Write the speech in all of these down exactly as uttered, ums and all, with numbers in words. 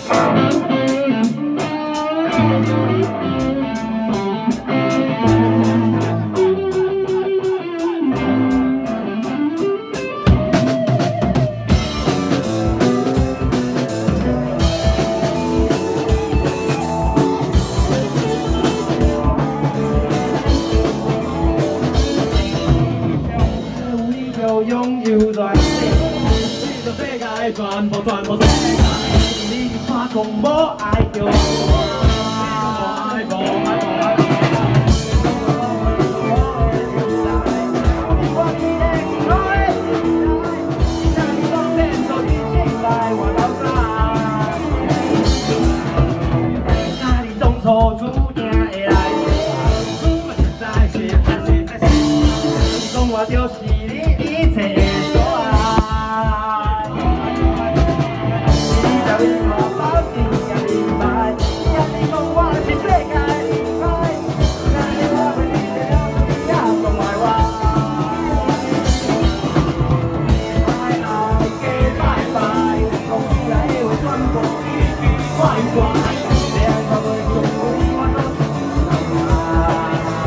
拥有全世界，世界全部全部世界，你发讲无爱着我，无爱无爱无爱。我记得起来，让你当天做你醒来我老家，那你当初注定会来，我实在实在实在是，你讲我就是。 一切所爱，你在为我保证也明白，也是讲我是世界厉害，但是我对你的了解也讲爱我。爱爱假拜拜，讲出来的话全部奇奇怪怪，两个袂相对，我都是爱。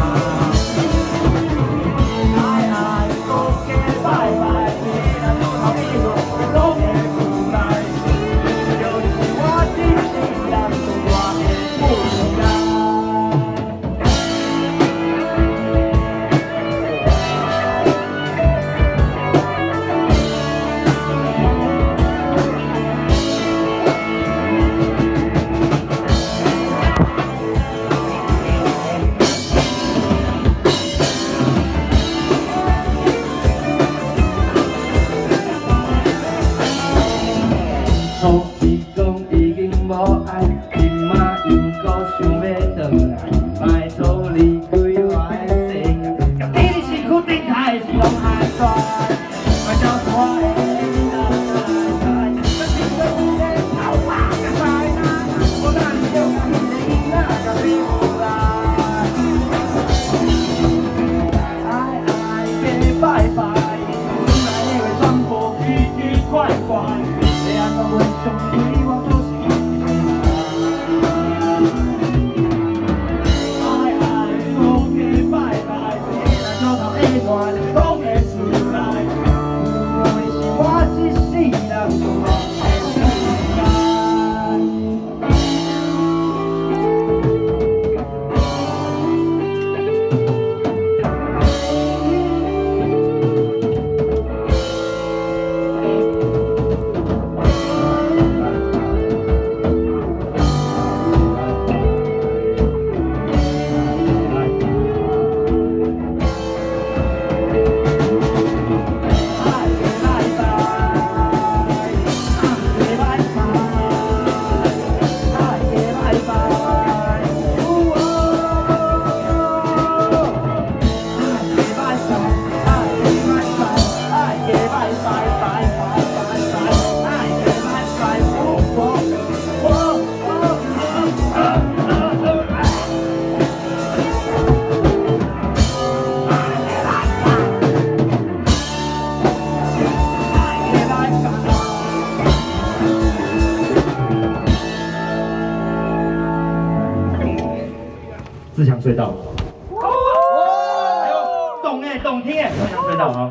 初一讲已经无爱，今仔又搁想要转来，莫错离开我的世界，甲你的身躯顶开是拢爱拽，莫叫我的心脑来来，我心内有个头啊个在哪？我等你就甲你的囡仔甲你扶来，爱爱假拜拜，出来的话全部奇奇怪怪。 我袂相对，我做是爱爱讲假拜拜，咱做头下段就讲会出来，因为是我一世人所自强隧道，哎呦，懂哎，懂听哎，自强隧道啊。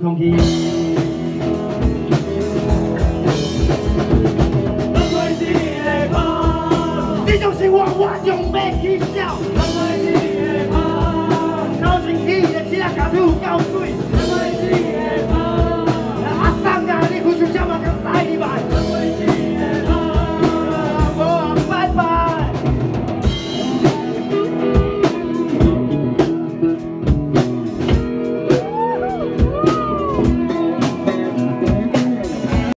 空气。